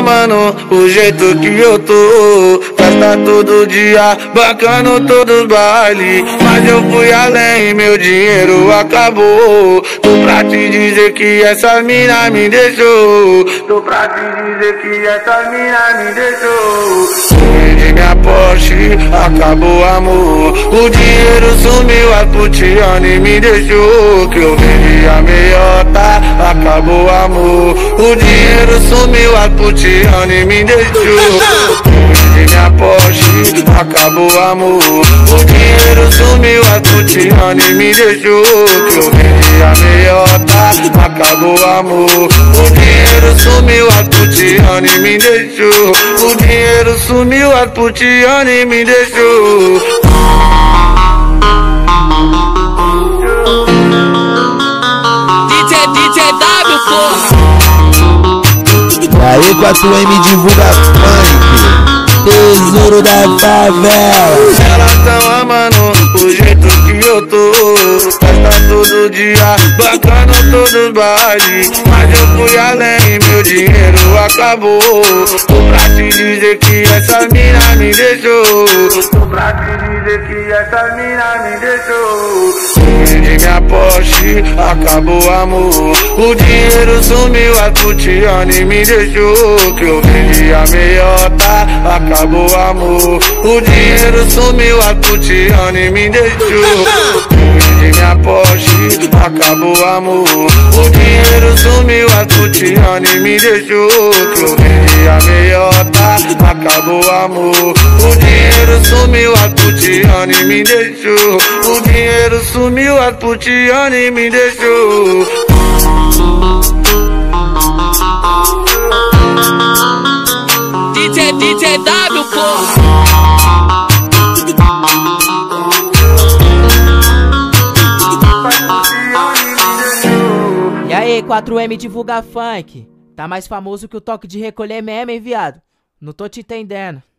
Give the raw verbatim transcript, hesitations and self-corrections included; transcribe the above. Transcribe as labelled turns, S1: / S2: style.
S1: amando o jeito que eu tô. Festa todo dia, bancando todos os bailes. Mas eu fui além, meu dinheiro acabou. Tô pra te dizer que essa mina me deixou. Tô pra te dizer que essa mina me deixou. Vendi minha Porsche, acabou o amor. O dinheiro sumiu, a putiane me deixou. Que eu vendi a meiota, acabou o amor. O dinheiro sumiu, a putiane me deixou. Vendi minha Porsche, acabou o amor. O dinheiro sumiu, a putiane me deixou. Que eu vendi a meiota, acabou o amor. O dinheiro sumiu, a putiane me deixou. O dinheiro sumiu, a putiane me deixou.
S2: D J, D J W, porra.
S3: E aí, quatro M divulga funk, tesouro da favela.
S1: Elas tão amando o jeito que eu tô. Festa todo dia, bancando todos os bailes. Mas eu fui além, meu dinheiro acabou. Tô pra te dizer que essa mina me deixou. Tô pra te dizer que essa mina me deixou. Vendi minha Porsche, acabou o amor. O dinheiro sumiu, a putiane me deixou. Que eu vendi a meiota, acabou o amor. O dinheiro sumiu, a putiane me deixou. Vendi minha Porsche, acabou o amor. O dinheiro sumiu, a putiane me deixou. Que eu vendi a meiota, acabou o amor. O dinheiro sumiu, a putiane me deixou. O dinheiro sumiu, a putiane me deixou.
S2: D J, D J W, porra.
S4: E aí, quatro M divulga funk. Tá mais famoso que o toque de recolher mesmo, hein, viado? Não tô te entendendo.